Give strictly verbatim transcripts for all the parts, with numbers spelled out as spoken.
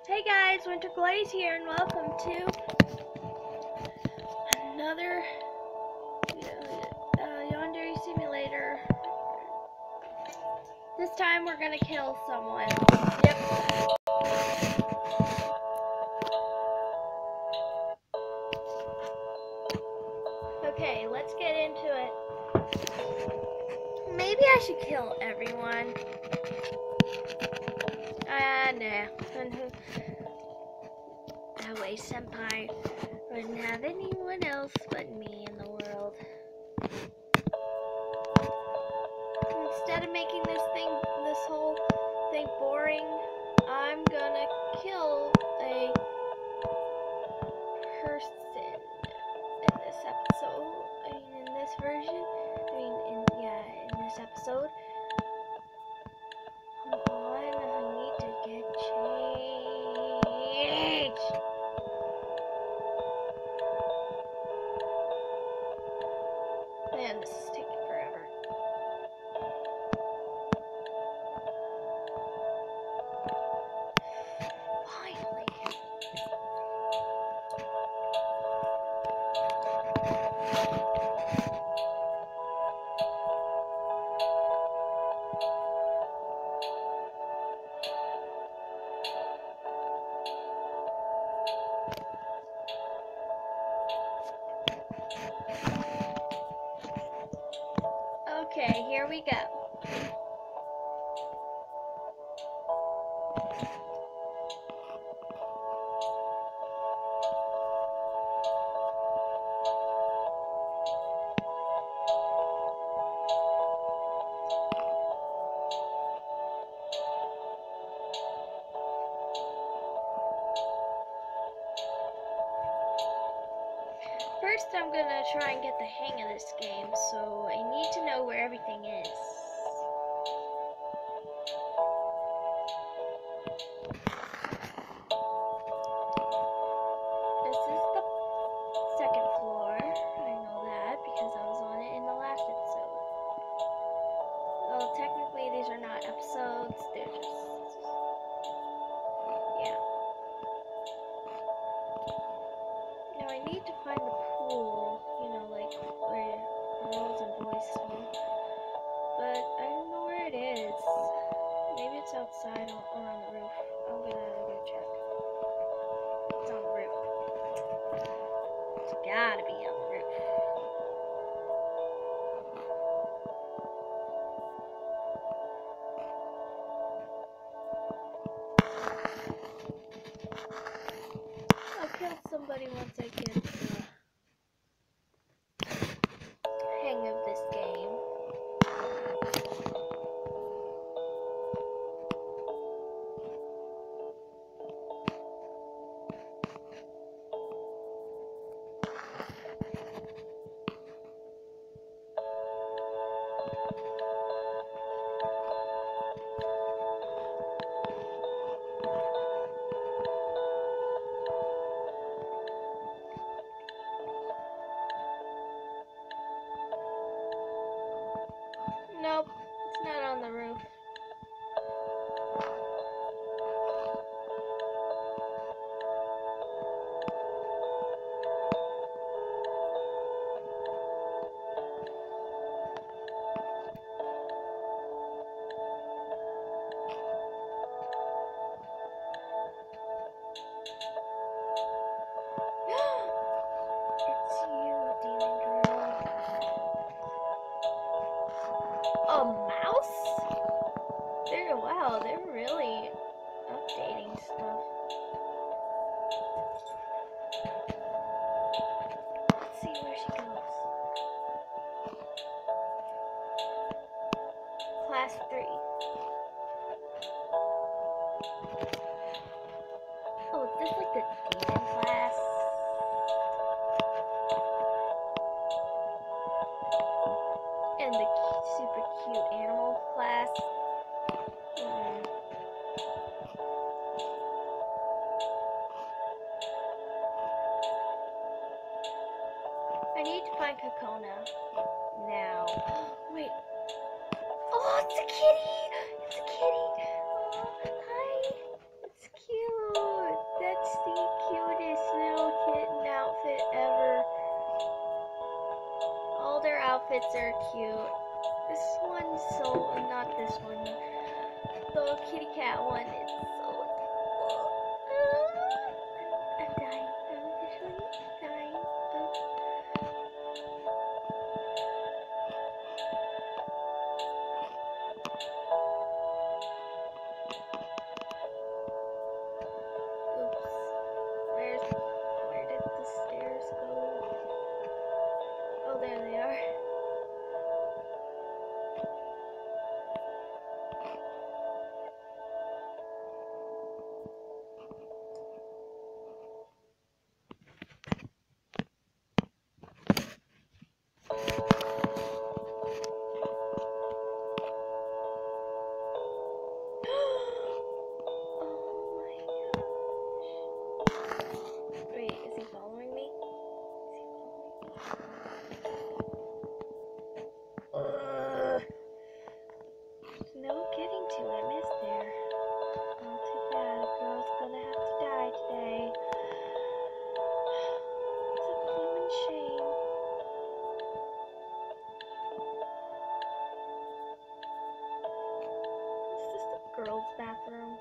Hey guys, Winter Glaze here, and welcome to another uh, Yandere simulator. This time we're gonna kill someone. Yep. Okay, let's get into it. Maybe I should kill everyone. Ah, uh, nah. That way senpai wouldn't have anyone else but me in the world. Instead of making this thing, this whole thing boring, I'm gonna kill a person in this episode. I mean, in this version. I mean, in yeah, in this episode. Come on, I need to get changed. Man, this is taking forever. Finally. Okay, here we go. First, I'm gonna try and get the hang of this game, so I need to know where everything is. This is the second floor. I know that because I was on it in the last episode. Well, technically these are not episodes, they're just... yeah. Now I need to find the pool, you know, like where girls and boys swim. But I don't know where it is. Maybe it's outside or on the roof. I'm gonna go check. It's on the roof. It's gotta be on the roof. I'll kill somebody once I get the hang of this game. Nope, it's not on the roof. It's you, demon girl. A mouse? They're, wow, they're really updating stuff. Let's see where she goes. Class three. Oh, is this like the demon class? And the super cute animal class. Hmm. I need to find Kokona now. Wait. Oh, it's a kitty! It's a kitty! Oh, hi! It's cute! pets are cute. This one's so, not this one. The kitty cat one, it's so adorable. I'm dying. I'm officially dying. Oops. Where's, where did the stairs go? Oh, there they are. Girls' bathroom.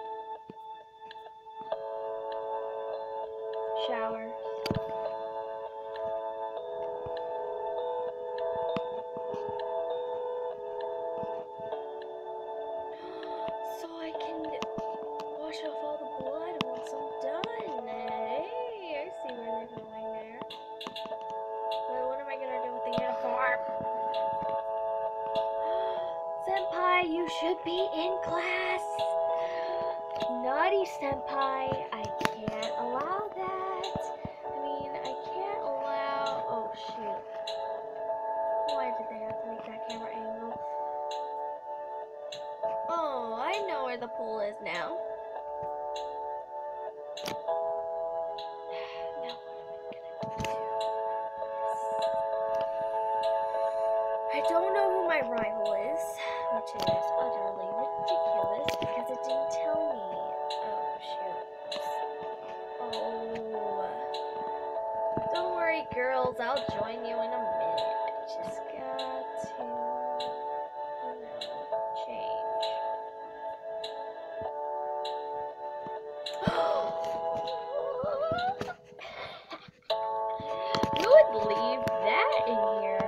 Shower. So I can wash off all the blood once I'm done. Hey, I see where they're going there. But what am I gonna do with the uniform? Senpai, you should be in class. Naughty senpai, I can't allow that. I mean, I can't allow. Oh shoot! Why did they have to make that camera angle? Oh, I know where the pool is now. Now what am I gonna do? I don't know who my rival is, which is utterly ridiculous because it didn't tell me. Oh, shoot. Oh. Don't worry, girls. I'll join you in a minute. I just got to, you know, change. Who would leave that in here?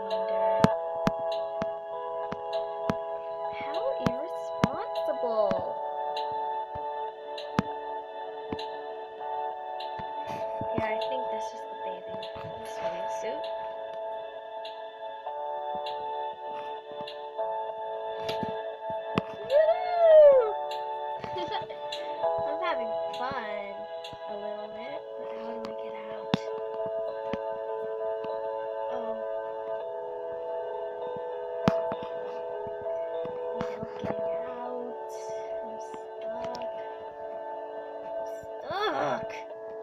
Yeah, I think this is the bathing, the swimming suit. Woo! I'm having fun a little bit, but how do I get out? Oh. Need help getting out. I'm stuck. I'm stuck!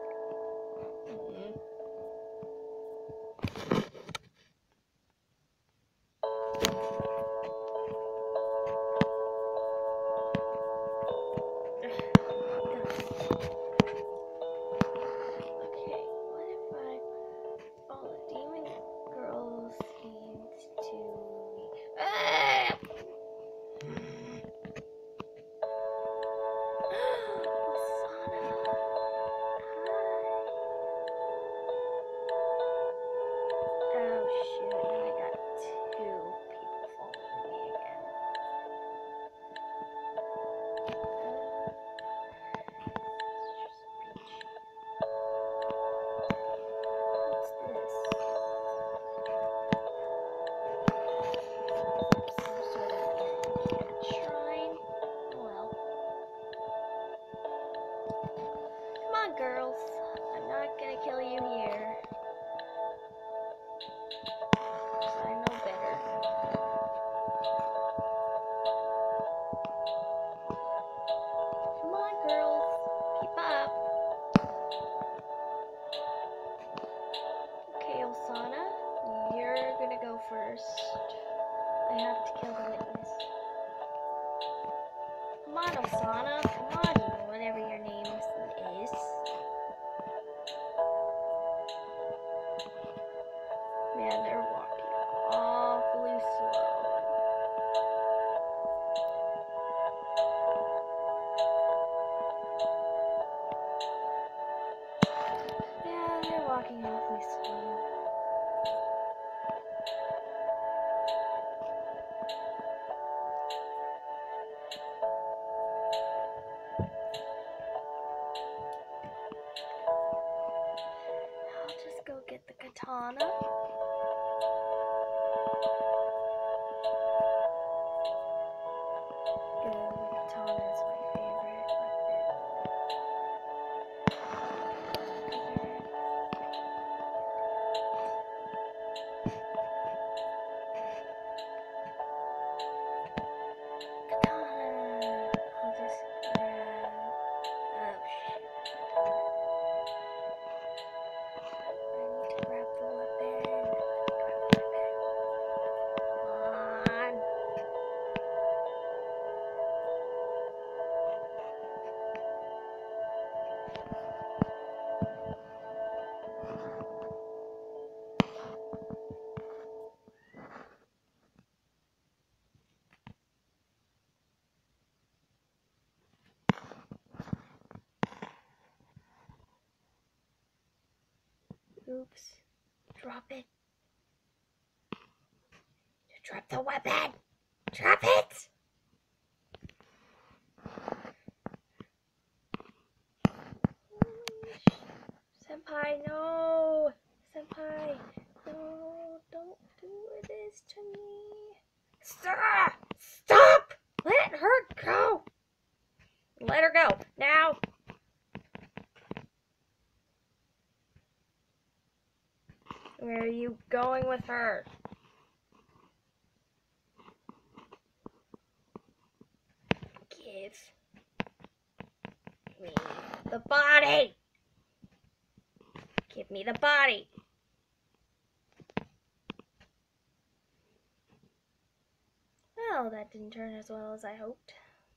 Girls, I'm not gonna kill you here. I know better. Come on, girls, keep up. Okay, Osana, you're gonna go first. I have to kill the witness. Come on, Osana, come on, whatever your name is. Man, they're walking all walking awfully slow. I'll just go get the katana. Good, the katana is my favorite weapon. Katana! I'll just grab... Oh, shit. I need to grab the weapon. Let me grab the weapon. Come on. Oops. Drop it. You drop the weapon! Drop it! Senpai, no! Senpai, no, don't do this to me. Stop! Stop! Let her go! Let her go, now! Where are you going with her? Give me the body! Give me the body! Well, that didn't turn as well as I hoped.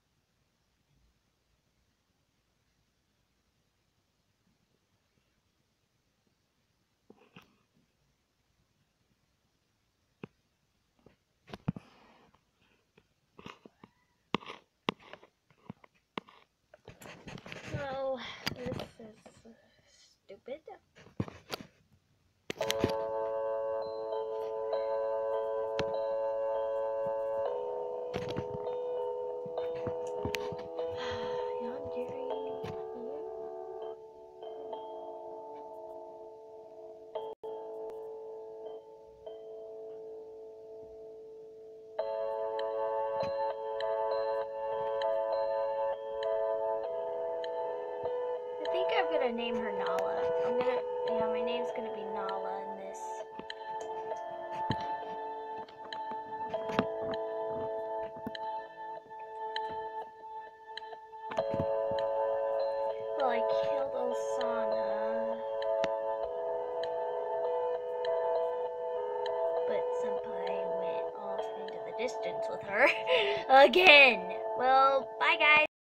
Well, this is uh, stupid. Yandere. I think I'm gonna name her Nala. I'm gonna, yeah, my name's gonna be Nala in this. Well, I killed Osana, but Senpai went off into the distance with her again. Well, bye guys.